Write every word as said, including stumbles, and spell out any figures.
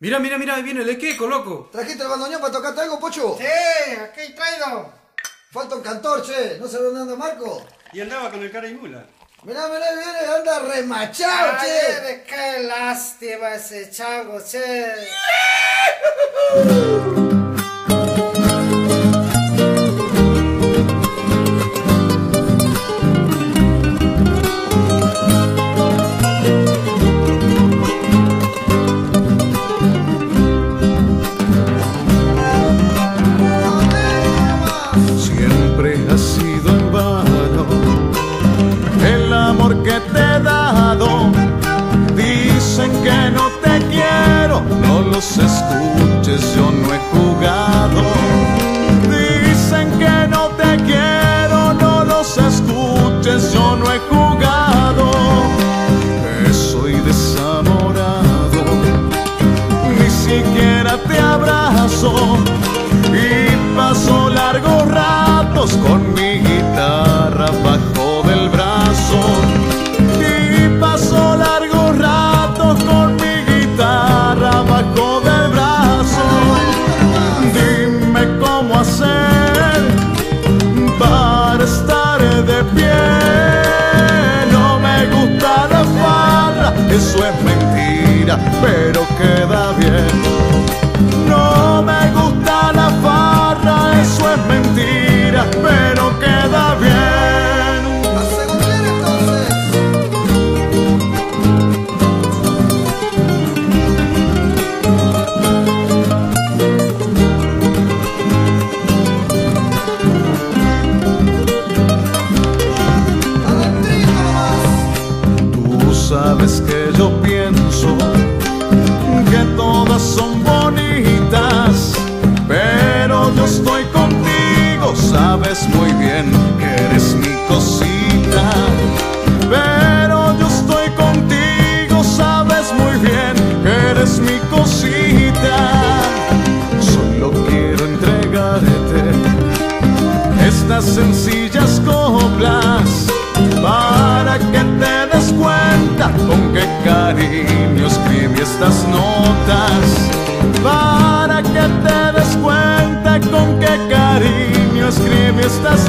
Mira, mira, mira, ahí viene el Equeco, loco. ¿Trajiste el bandoneón para tocarte algo, Pocho? Sí, aquí he traído. Falta un cantor, che. ¿No sabe dónde anda Marco? Y andaba con el cara y mula. Mirá, mirá, viene, anda remachado, Ay, che. qué lástima ese chango, che. Siempre ha sido en vano el amor que te he dado. Dicen que no te quiero, no los escuches, yo no he jugado. Dicen que no te quiero, no los escuches, yo no he jugado. Que soy desamorado, ni siquiera te abrazo. Y paso largos ratos con mi guitarra bajo del brazo. Y paso largos ratos con mi guitarra bajo del brazo. Dime cómo hacer para estar de pie. No me gusta la farra, eso es mentira, pero queda bien. No me gusta la farra, eso es mentira, pero queda bien. ¿A segundar entonces? Adentrín nomás. Tú sabes que yo pienso que todas son bonitas, pero yo estoy contigo, sabes muy bien que eres mi cosita. Pero yo estoy contigo, sabes muy bien que eres mi cosita. Solo quiero entregarte estas sencillas coplas para que te des cuenta con qué cariño escribí estas notas. Para que te des cuenta con qué cariño escribí estas